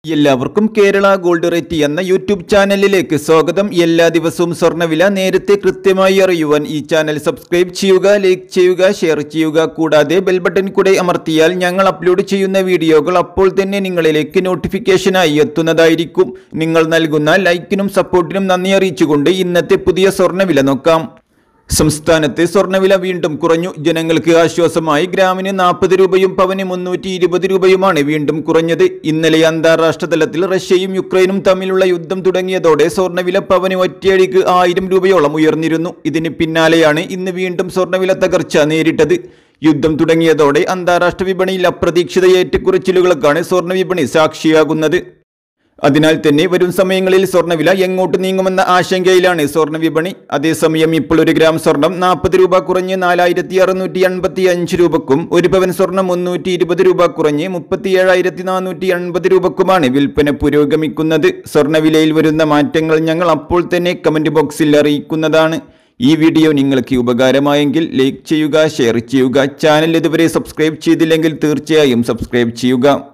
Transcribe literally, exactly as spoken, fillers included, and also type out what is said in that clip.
എല്ലാവർക്കും Kerala gold rate എന്ന YouTube ചാനലിലേക്ക് സ്വാഗതം. എല്ലാ ദിവസവും സ്വർണ്ണവില നേരത്തെ കൃത്യമായി അറിയുവാൻ ഈ ചാനൽ സബ്സ്ക്രൈബ് ചെയ്യുക, ലൈക്ക് ചെയ്യുക, ഷെയർ ചെയ്യുക. കൂടാതെ ബെൽ ബട്ടൺ കൂടെ അമർത്തിയാൽ ഞങ്ങൾ അപ്ലോഡ് ചെയ്യുന്ന വീഡിയോകൾ അപ്പോൾ തന്നെ നിങ്ങളിലേക്ക് നോട്ടിഫിക്കേഷനായി എത്തുന്നതായിരിക്കും. നിങ്ങൾ നൽകുന്ന ലൈക്കിനും സപ്പോർട്ടിനും നന്ദി അറിയിച്ചുകൊണ്ട് ഇന്നത്തെ പുതിയ സ്വർണ്ണവില നോക്കാം. സംസ്ഥാനത്ത് സ്വർണ്ണവില വീണ്ടും കുറഞ്ഞു. ജനങ്ങൾക്ക് ആശ്വാസമായി ഗ്രാമിന് നാൽപ്പത് രൂപയും പവന് മുന്നൂറ്റി ഇരുപത് രൂപയുമാണ് വീണ്ടും കുറഞ്ഞത്. ഇന്നലെ അന്താരാഷ്ട്ര തലത്തിൽ റഷ്യയും യുക്രൈനും തമ്മിലുള്ള യുദ്ധം തുടങ്ങിയതോടെ സ്വർണ്ണവില പവന് ഒറ്റയടിക്ക് ആയിരം രൂപയോളം ഉയർന്നിരുന്നു. ഇതിന് പിന്നാലെയാണ് ഇന്ന് വീണ്ടും സ്വർണ്ണവില തകർച്ച നേരിട്ടത്. യുദ്ധം തുടങ്ങിയതോടെ അന്താരാഷ്ട്ര വിപണിയിൽ അപ്രതീക്ഷിത ഏറ്റക്കുറച്ചിലുകൾക്കാണ് സ്വർണ്ണ വിപണി സാക്ഷിയാകുന്നത്. അതിനാൽ തന്നെ വരും സമയങ്ങളിൽ സ്വർണ്ണവില എങ്ങോട്ട് നീങ്ങുമെന്ന ആശങ്കയിലാണ് സ്വർണ്ണ വിപണി. അതേസമയം ഇപ്പോൾ ഒരു ഗ്രാം സ്വർണം നാൽപ്പത് രൂപ കുറഞ്ഞ് നാലായിരത്തി അറുന്നൂറ്റി എൺപത്തി അഞ്ച് രൂപക്കും ഒരു പവൻ സ്വർണം മുന്നൂറ്റി ഇരുപത് രൂപ കുറഞ്ഞ് മുപ്പത്തി ഏഴായിരത്തി നാനൂറ്റി എൺപത് രൂപക്കുമാണ് വിൽപ്പന പുരോഗമിക്കുന്നത്. സ്വർണ്ണവിലയിൽ വരുന്ന മാറ്റങ്ങൾ ഞങ്ങൾ അപ്പോൾ തന്നെ കമന്റ് ബോക്സിൽ അറിയിക്കുന്നതാണ്. ഈ വീഡിയോ നിങ്ങൾക്ക് ഉപകാരമായെങ്കിൽ ലൈക്ക് ചെയ്യുക, ഷെയർ ചെയ്യുക. ചാനൽ ഇതുവരെ സബ്സ്ക്രൈബ് ചെയ്തില്ലെങ്കിൽ തീർച്ചയായും സബ്സ്ക്രൈബ് ചെയ്യുക.